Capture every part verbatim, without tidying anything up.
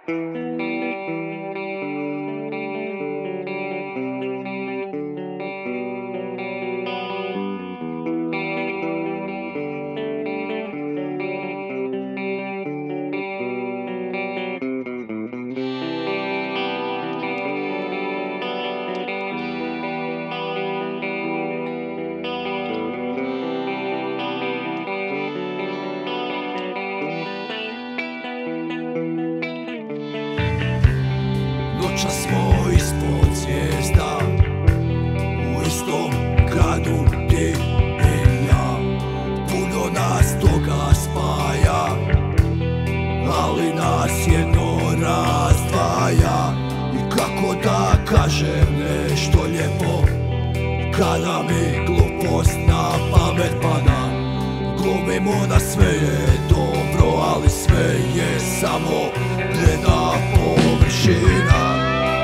Noćas smo ispod zvijezda, u istom gradu ti i ja. Puno nas toga spaja, ali nas jedno razdvaja. I kako da kažem nešto lijepo, kada mi glupost na pamet pada. Glumimo da sve je dobro, ali sve je samo bleda površina.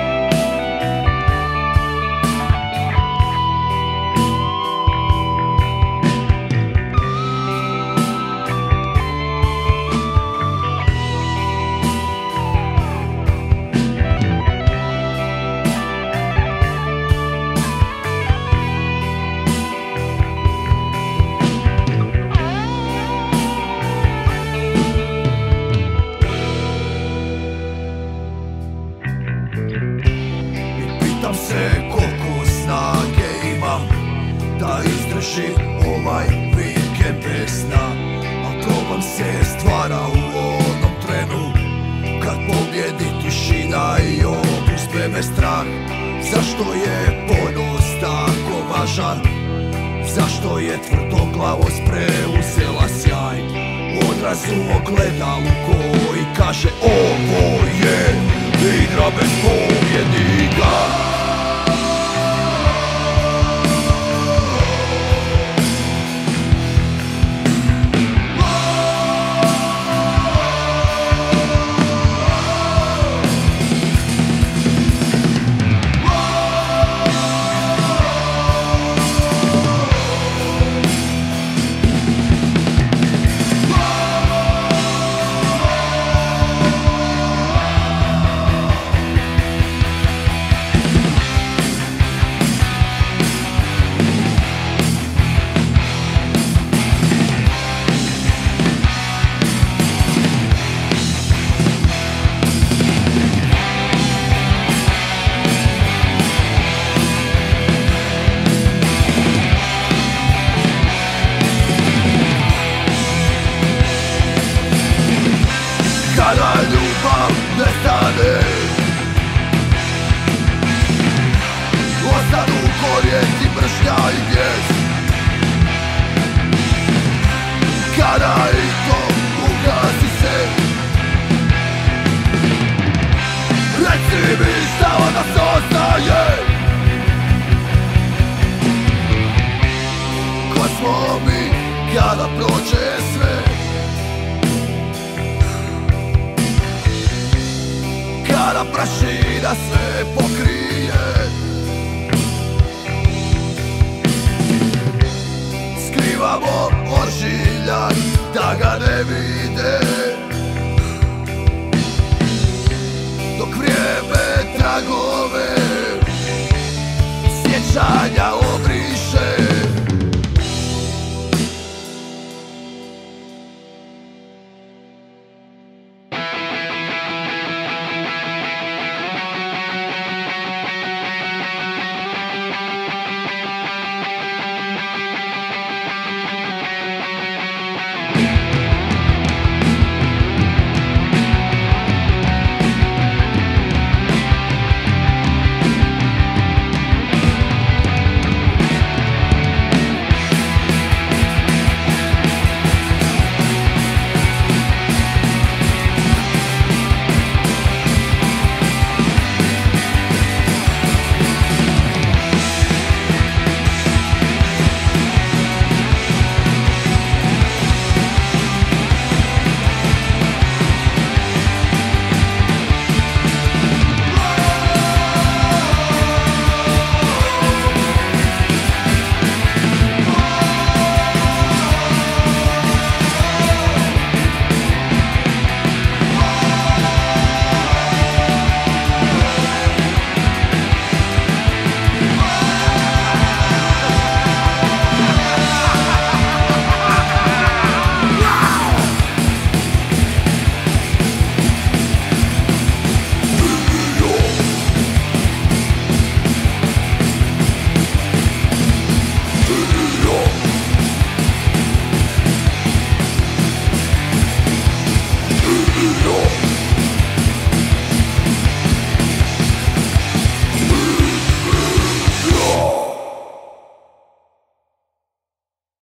Pitam se koliko snage imam da izdržim ovaj vikend bez sna. A problem se stvara u onom trenu kad pobjedi tišina i opuspe me strah. Zašto je ponos tako važan? Zašto je tvrdoglavost preuzela sjaj? Odraz u ogledalu koji kaže ovo je igra bez pobjednika. Kada ljubav nestane, ostanu korijeti, mržnja i bijes. Kada i to ugasi se, reci mi šta od nas ostaje. Ko smo mi kada prođe sve? Kada prašina sve pokrije, skrivamo ožiljak da ga ne vide. Dok vrijeme tragove sjećanja